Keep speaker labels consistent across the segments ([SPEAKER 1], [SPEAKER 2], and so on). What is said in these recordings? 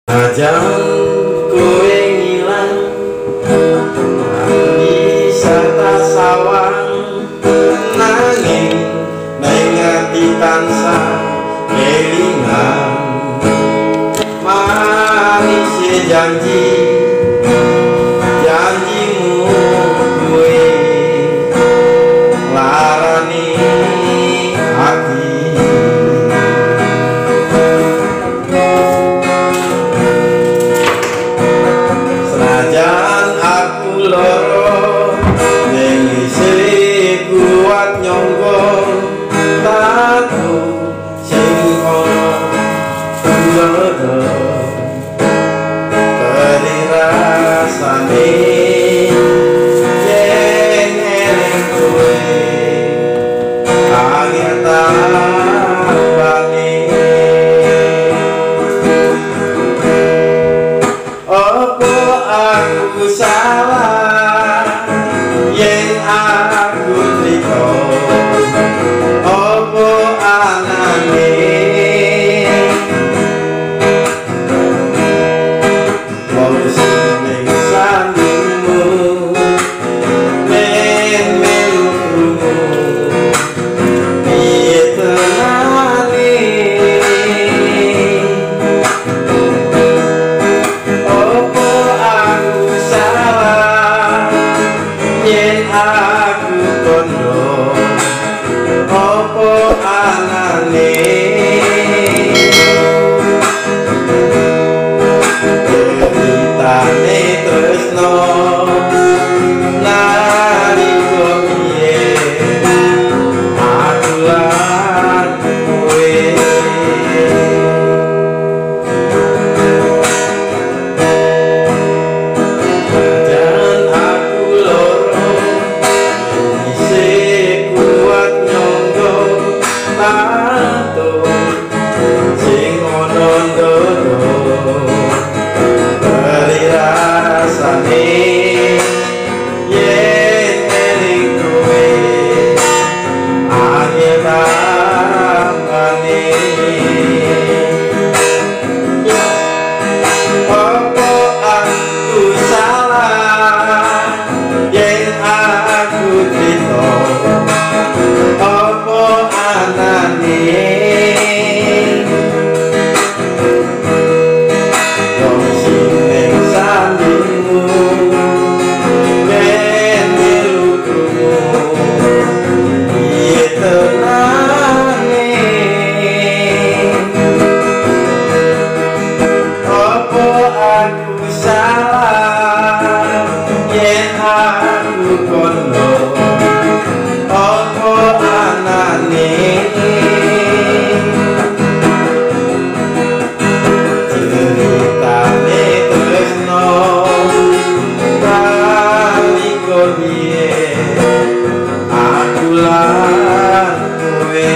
[SPEAKER 1] Ajang kowe ngilang wisata sawang nanging mengati tansah kelingan manis janji janjimu kowe larani hati. Senajan aku loro ning isih kuat nyangga tato sing ana tulodo keri rasane yen eling kowe angel tambane. Opo aku salah yen aku triko, opo anane wong sing ning sandingmu men melu krungu piye tenane. Opo aku salah yen aku kondo, opo anane ceritane tresno nalika biyen aku lan kowe. Senajan aku loro isih kuat nyangga tato sing ana ndodo keri rasane yen eling kowe angel tambane. Opo aku salah yen aku trito, opo anane wong sing ning sandingmu men melu krungu piye tenane. Opo aku salah yen aku kondo, opo anane ceritane tresno nalika biyen aku lan kowe.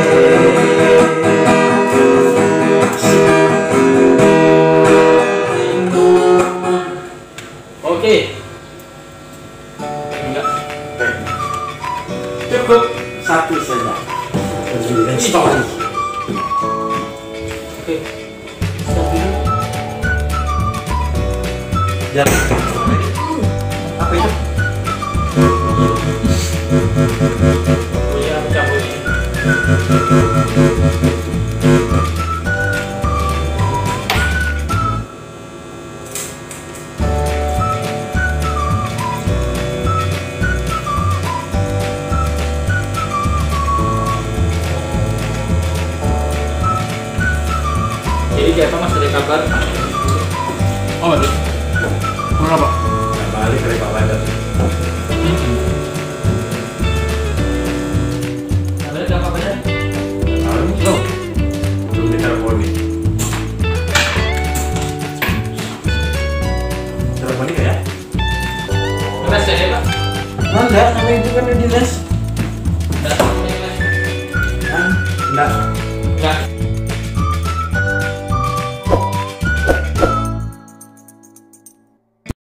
[SPEAKER 2] Oke. Enggak.
[SPEAKER 1] Cukup satu saja. Story.
[SPEAKER 2] Oke. Stop dulu.
[SPEAKER 1] Jangan. Apa itu?
[SPEAKER 2] Punya cabut ini. Jadi kayak apa mas, ada kabar?
[SPEAKER 3] Oh, betul. Kenapa?
[SPEAKER 1] Balik dari Pak Bandar.